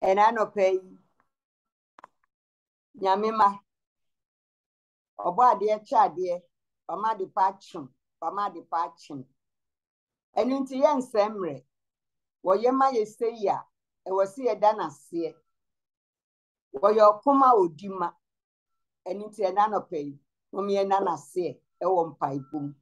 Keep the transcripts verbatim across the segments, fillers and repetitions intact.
And I no pay Yamima Oba dear child dear, Pama departure, Pama departure. And into Yan Semre, what your may say ya, and was see a dana see. What your Kuma Udima, and into an anopay, whom ye nana say, a one pipe boom.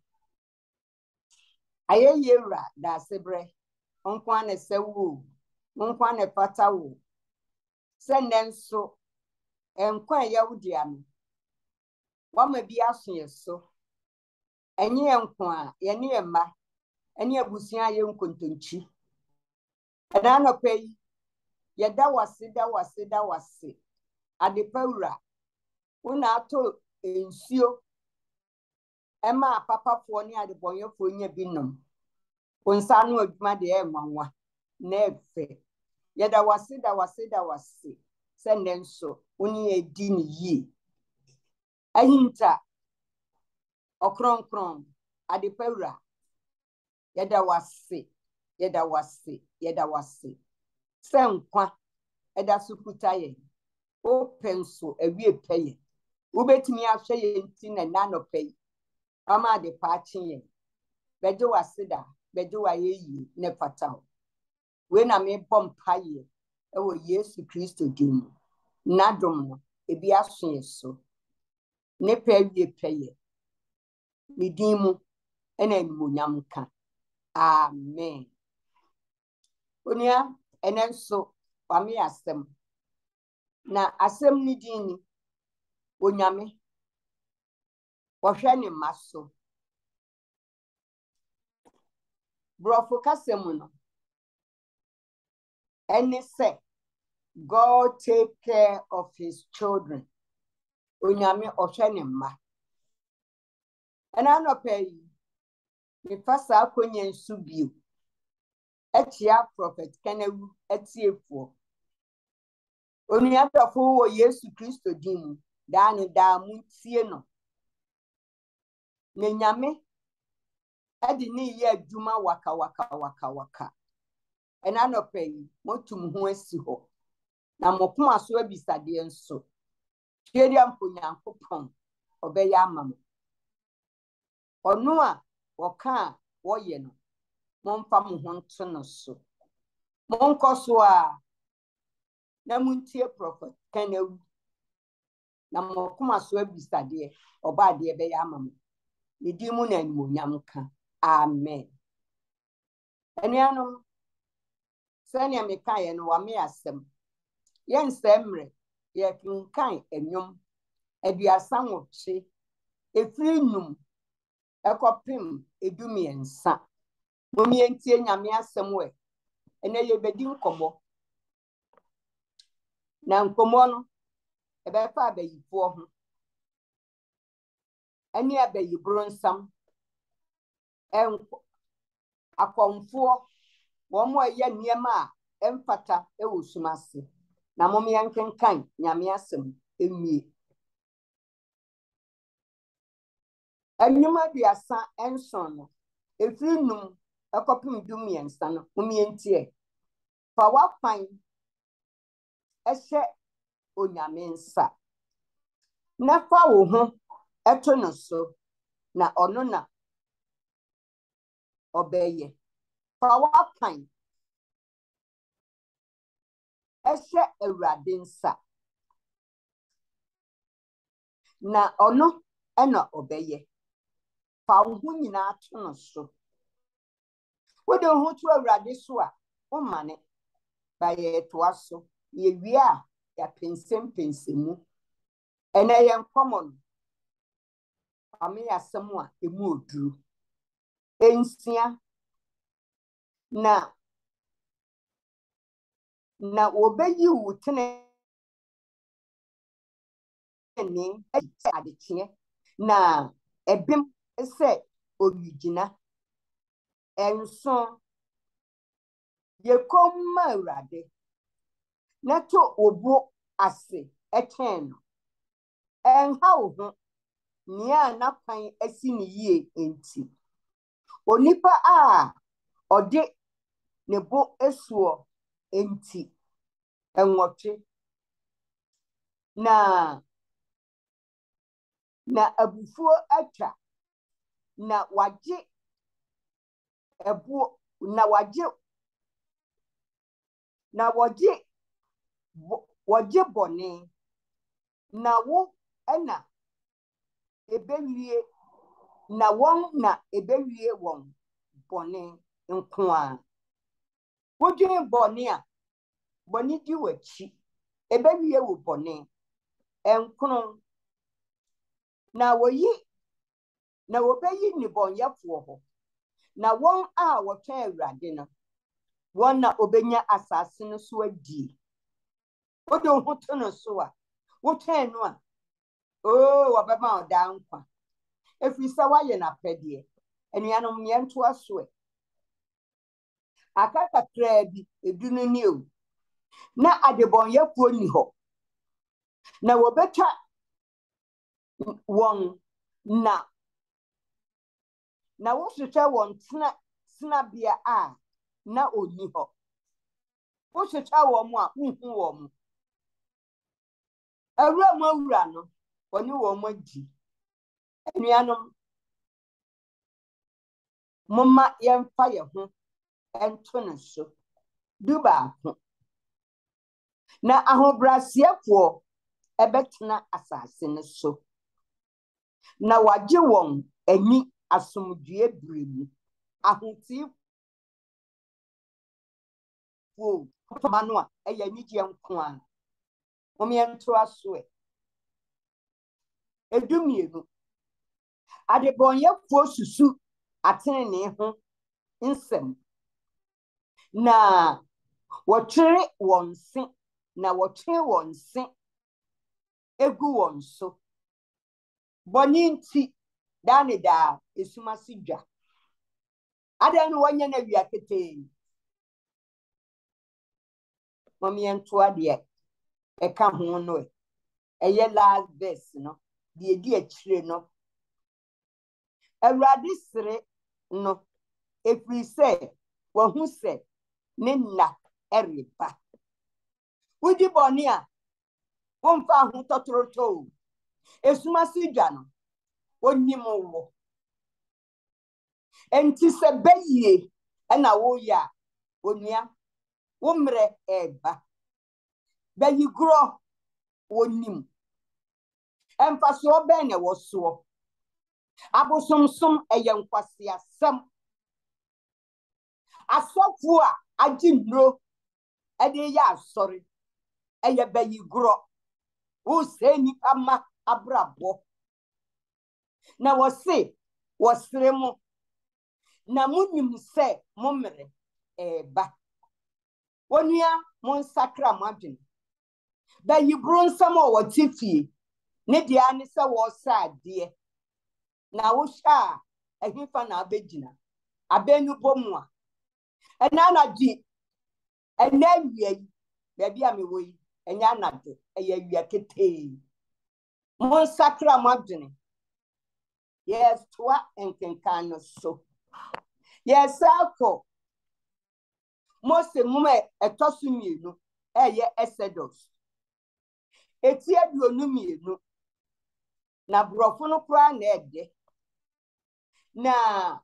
Aye yera da sebre, unkwane se woo, unkwane pata woo. Send them so, and quite yaudiam. One may be asking so. And ye unqua, ye near ma, and ye busia young contunchi. And I no pay, ye that was it, that was it, that was it. At the Pura, when I told in Sio, Emma, Papa for near the boy for your binum. When son would my dear mamma, never. Yet that was it, that was it, that was it. Send them so, when ye din ye. A hinter, or cron cron, at the Pura. Yet that was it, yet that was it, yet that was it. Send qua, and that's who put I O pencil, a real pay. Ubet me a shay tin and nano pay. Ama de parching. Bedo a sida, bedo a ye, ne patal. When I may bomb pie, oh yes, to Christo doom. Nadom, a be asking so. Ne pay ye pay. Nidimu, and en munyamka. Amen. Unia, and then so, for me as them. Na asem ni dini onyame wohwe ne maso brofo kasem no ene say God take care of his children onyame ohwe ne ma ena no pay me fasa akonya nsu bio etia prophet kenewu etiefo Oni adofo wo Yesu Kristo dimu danu da mu tie no ne nyame adi ni ye adwuma waka waka waka waka ena no pay motum ho asi ho na mopom aso abisade enso hweri amponyankopon obeya amam ono a woka wo ye no momfa mo ho nto no so monkoso a na muntie prophet kenewu na mokuma so abisade oba de be ya amam nidimu na animonyam ka amen enianom sanya mekaye no wa me asem yen semre ye kinkan enwom aduasa nwoche efiri num ekopim edumiensa momientie nyame asem we ene ye bedi nkomo na nkomo no ebe fa abayifo ho ani abayibro nsam enko akomfo wo mo ye niema a emfata ewo sumase na mom yankenkan nyame asem emie anuma biasa enson no efiri num ekopim dumiensa no momientie fa wakwan ehye onyame nsa na fa wo ho eto no so na ono na obeye fa wakwan ehye Awurade nsa na ono ena obeye fa wo ho nyina ato no so wo de ho to Awurade so a wo mane ba ye to aso ye wi a ya pensem pensemu ena ye nkomon ame asem a emu oduru ensia na na obeyi wutene ni adechie na ebim ese oyigina enso ye komma Awurade na to obo ase eten no enha wo ho nia na kwan asi ni yie enti onipa a ode ne bo esuo enti enwoche na na abufuo atwa na waje ebu na waje na waje waje bone na wo ena ebewie na won na ebewie won bone nko a wodwe bone a bone di wachi ebewie wo bone enkono na woyi na wobeyi ni bonyafo ho na won a wotwa awurade no won na obenya asase no so adi odo hoto no so a wotwa no a oh wabema oda nkwa efisa waye na pede enuanom miento aso akaka trabi edunu ni o na adebonyafo ni ho na wobetwa won na na wohwehwe won tena tena bia a na oni ho wohwehwe won mu a unhu won mu awura mu awura no oni won mu adi enuanom mumma yemfa ye ho ento no so duba ho na ahobrasiefo ebetena asase no so na waje won ani asomdue bremu ahoti wo manu a eya nigye nko a omiento aso e edumienu adebonyefo susu atene ne ho nsem na wotwere wonse na wotwe wonse egu wonso boninti dane da esumasi dwa adan wanya na wi akete momiento ade e ka ho no e eye last verse no die di akire no awurade sere no efri se wa hu se ne na eriba udi boni a wonfa hu totoroto esumasi dwa no onimo wo enti se beye na wo ya onua wo mre eba bayi gro wonim emfaso be ne wo so abosomsom eyenkwase asem asofu a aginro ede ya asori eye bayi gro wo se nipa ma abrabo na wo se wo sremo na munim se momre eba onua mon sakra madwen bayi bronsam o watifie ne dia ne se wo saade na wo sha ehimfa na abegina abenu bomu a ena na di ena wie baby a mewo yi enya na de eya wie kete mon sakra madwen yes twa enkenkan no so yes ako mose mume etosu mienu eye exodus eti aduonu mienu na brofo no kura na ede na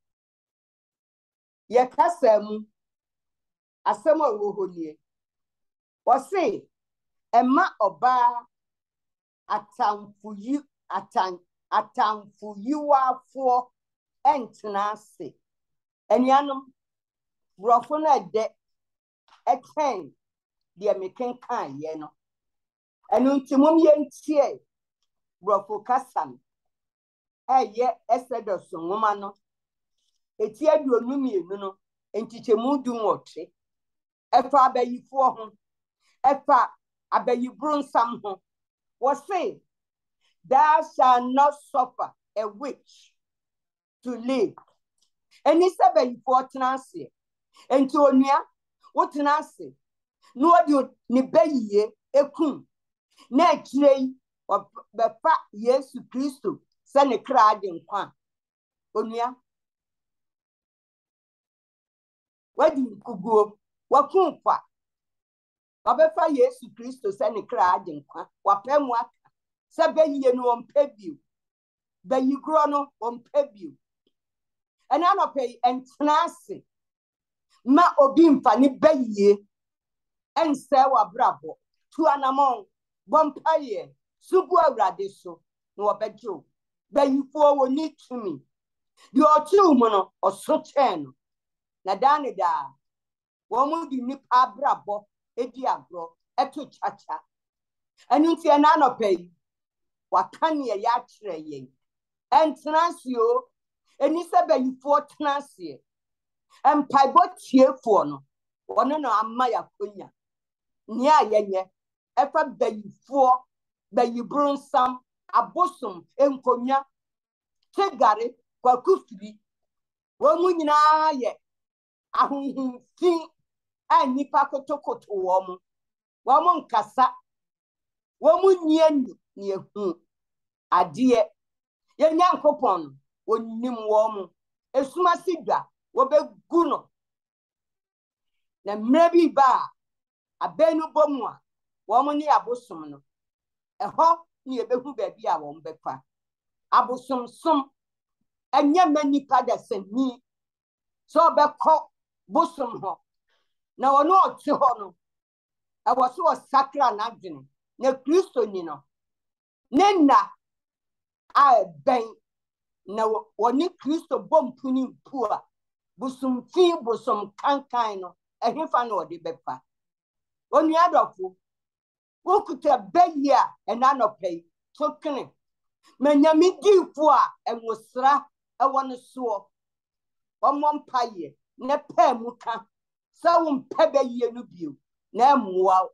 ye kasam asem a wo honie wo se ema oba atamfuyi atan atamfuyiwafo entena se enianom brofo na ede eten de meken kan ye no enu ntimum ye ntie brofo kasam eye exodus nwoma no eti aduonu mienu no entichemu du nwotre efa abayifo ho efa abayibru nsam ho wo say thou shall not suffer a witch to live eni sabayifo tenase enti onua wo tenase no odi ni bayiye ekun na akirei befa Yesu Kristo se ne kra de nkwa onua wadi kuguo wakun kwa Obefa Yesu Kristo se ne kra agye nkwa. Wapemu aka. Se beyiye no ompe bio. Beyigro no ompe bio. Ena no pay entena ase. Ma obi mfa ne beyiye. Ense wa brabo. Tu anamon. Bompaye. Sugu awurade so. No obejo. Beyifo wo ni tumi. Di otu mu no oso chen no. Na dane da. Wo mu di nipa brabo. Edi agro. Eto chacha. Enu nti ena no pay. Wakanye ya kire yen. Entransio. Eni se beyifo transie. Empaibo tiefo no. Wono no amma yakonya. Nia yenye. Efa beyifo. Beyibronsam. Abosom. Enkonya. Tegare. Kwa kufiri. Womu nyina ye. Ahunhun fin. A nipa kotokoto womu. Womu nkasa. Womu nyeni. Nye hun. Adie. Ye nyankopon. Wonim womu. Esuma sidwa. Wobe guno. Na mrebi ba. Abenu bomwa. Womu ni abosom no. Eho ni ebehu bebi a womu bekwa. Abosom som. Enye menipa da seni. So beko bosom ho. Na wono ote ho no. Ewo so sakra na adwene. Na Kristo ni no. Nena a ben na woni Kristo bompuni mpua. Bosom fi bosom kankan no. Ehemfa na ode bepa. Onu adofo. Wokuta beya enanopay. Tokene. Menyami difo a enwosra ewo no so. Omompaye ne pa muka. Sa wo mpa beye no bio. Na emwa.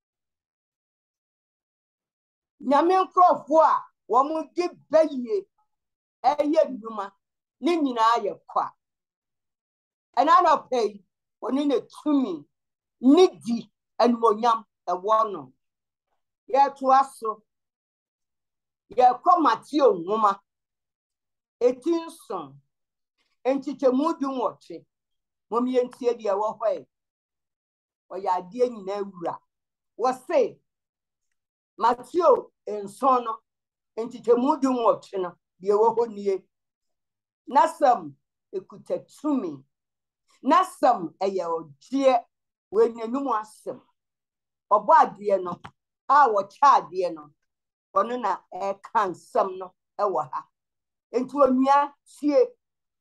Nyame nkrofo a wo mu di beye eye nnuma ni nyina ye kwa. Enanopay oni ne tumi ni di enmonyam ewo no. Ye to aso. Ye komatio nwoma. Etinson. Entichemu du nwoche. Momi entie de wo hwe. Oya ade nyina awura. Wo se Matthew enson no entichemu du nwoche no de wo ho nie. Nasam ekutatumi. Nasam eye odie wenyanum asem. Obo ade no a wo cha ade no. Ono na e kan sam no e wo ha. Enti onua tie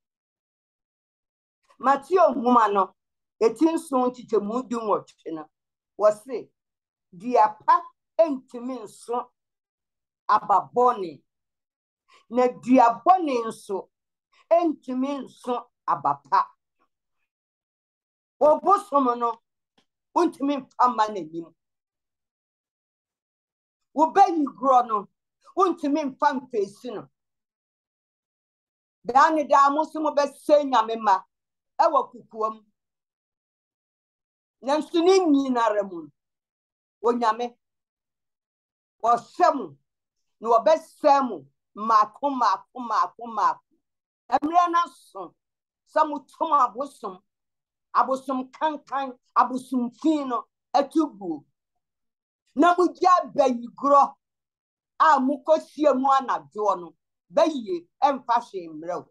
Matthew nwoma no etinson chichemu du nwoche no wo se diapa entimi nso ababone na diabone nso entimi nso abapa. Obosom no untimi mfama nanim. Wo bayi gro no untimi mfam fesi no. Dane da musumo be senya mema ewa kukuam. Nanso ni nyinare mu. Onyame wo hwemu no obesemu mako mako mako mako. Emre na so samu tuma abosom abosom kankan abosom fino atubu. Na mujia bayigro a mukosie mu anadwo no bayiye emfa hwe mrew.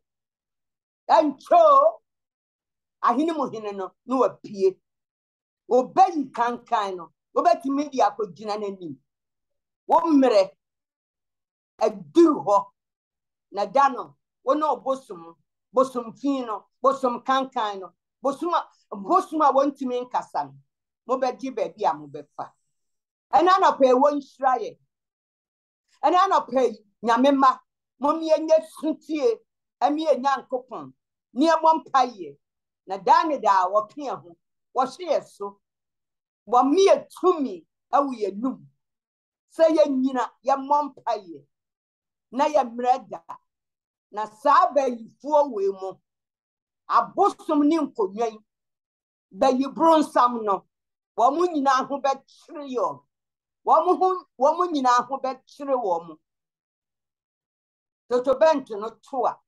Encho ahini muhine no no wapie. Obayi kankan no obetimi dia akogina nanim. Wo mre aduru ho na dano wono bosom bosom fino bosom kankan no bosuma bosuma wontimi nkasa no mo beji baby a mo befa. Ena no pe won hiraye. Ena no pe nyamema mo mienye suntie ami enyankopon ni emompaye na dane da wo pia ho wo hye so wo mie tumi awu ye num se ye nyina ye mompaye na ye mreda na saba yifuo we mo abosom ni nkonwan bayi bronsam no wo mu nyina ho be kyere yo wo mu hu wo mu nyina ho be kyere wo mu toto bent no toa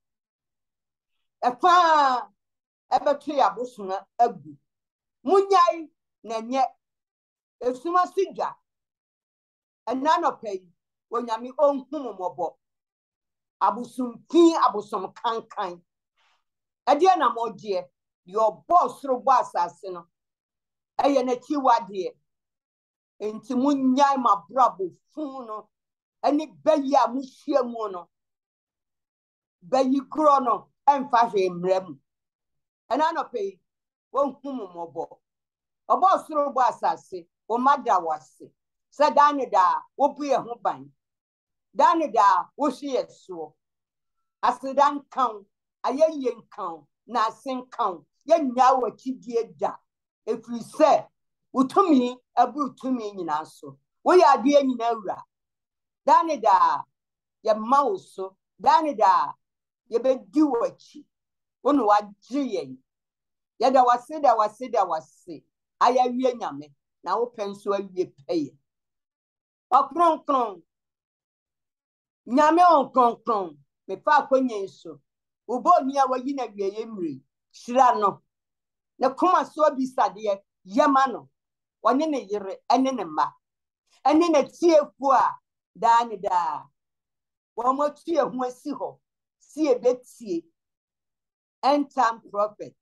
efa ebetu ya bosom agu munyai na nye esuma sidwa ena no pay onyame onhum mobo abusumpi abusom kankan ade na modie your boss ro boss asase no eye na chiwade enti munyai mabrabo fun no ani bayi a muhia mu no bayi kro no emfa hwe mrem ena no pay onhum mobo obo soro bo asase o mada wase se dane da wo buye ho ban dane da wo hye so asedan kan ayeye kan na asen kan ye nya wa kidie da efri se utumi abru utumi nyina so wo ya de nyina wura dane da ye mauso dane da ye be di wachi wono wagiye ye da wase da wase da wase aya wie nyame na wo penso awie peye okronkron nyame okronkron me fa akonye so ubo ni a wayi na wie yemri shira no ne koma so bisade yema no wone ne yire ene ne ma ene ne tiefu a da ne da wo mo tie hu asi ho si ebetie end time prophet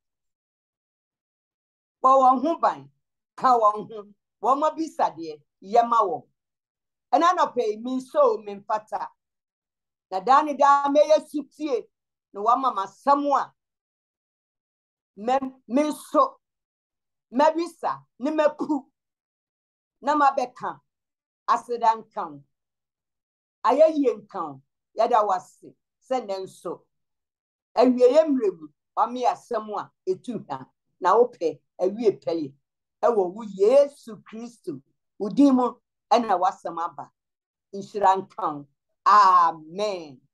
bo won hu ban ka won hu wo mo bisade yema wo ena no pay min so min fata na dani da me yesutie no wa mama samua me min so mebisa ni mepu na mabeka asedan kan ayeye nkan yada wase se nenso awieye mremu wa me asamua etuha na ope awie peye ewo wu Yesu Kristo udimo ena wasama ba inshira nkan amen.